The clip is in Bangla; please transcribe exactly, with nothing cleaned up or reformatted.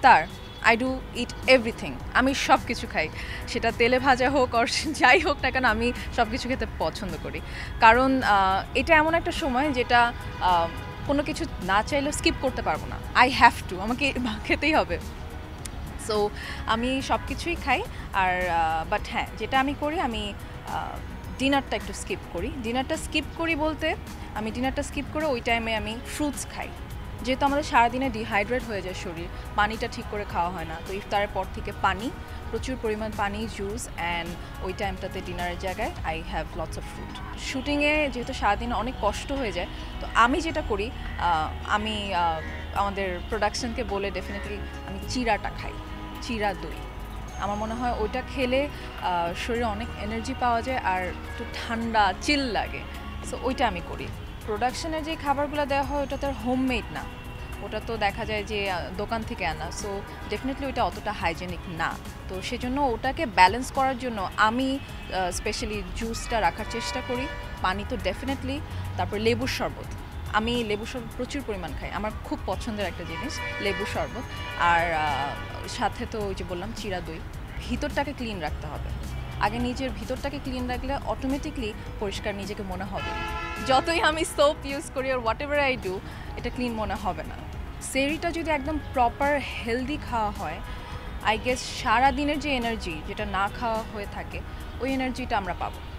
iftar I do it everything আমি সব কিছু খাই সেটা তেলে ভাজা হোক আর যাই হোক না কেন আমি সব কিছু খেতে পছন্দ করি কারণ এটা এমন একটা সময় যেটা কোনো কিছু না চাইলেও স্কিপ করতে পারবো না আই হ্যাভ টু আমাকে খেতেই হবে সো আমি সব কিছুই খাই আর বাট হ্যাঁ যেটা আমি করি আমি ডিনারটা একটু স্কিপ করি ডিনারটা স্কিপ করি বলতে আমি ডিনারটা স্কিপ করে ওই টাইমে আমি ফ্রুটস খাই যেহেতু আমাদের সারাদিনে ডিহাইড্রেট হয়ে যায় শরীর পানিটা ঠিক করে খাওয়া হয় না তো ইফতারের পর থেকে পানি প্রচুর পরিমাণ পানি জুস অ্যান্ড ওই টাইমটাতে ডিনারের জায়গায় I have lots of fruit শুটিংয়ে যেহেতু সারাদিন অনেক কষ্ট হয়ে যায় তো আমি যেটা করি আমি আমাদের প্রোডাকশনকে বলে ডেফিনেটলি আমি চিরাটা খাই চিরা দই আমার মনে হয় ওইটা খেলে শরীরে অনেক এনার্জি পাওয়া যায় আর একটু ঠান্ডা চিল লাগে সো ওইটা আমি করি প্রোডাকশনের যে খাবারগুলো দেওয়া হয় ওটা তো আর হোমমেড না ওটা তো দেখা যায় যে দোকান থেকে আনা সো ডেফিনেটলি ওইটা অতটা হাইজেনিক না তো সেজন্য ওটাকে ব্যালেন্স করার জন্য আমি স্পেশালি জুসটা রাখার চেষ্টা করি পানি তো ডেফিনেটলি তারপর লেবুর শরবত আমি লেবু শরবত প্রচুর পরিমাণ খাই আমার খুব পছন্দের একটা জিনিস লেবু শরবত আর সাথে তো ওই যে বললাম চিরা দই ভিতরটাকে ক্লিন রাখতে হবে আগে নিজের ভিতরটাকে ক্লিন রাখলে অটোমেটিকলি পরিষ্কার নিজেকে মনে হবে যতই আমি সোপ ইউজ করি আর হোয়াট এভার আই ডু এটা ক্লিন মনে হবে না সেরিটা যদি একদম প্রপার হেলদি খাওয়া হয় আই গেস সারাদিনের যে এনার্জি যেটা না খাওয়া হয়ে থাকে ওই এনার্জিটা আমরা পাবো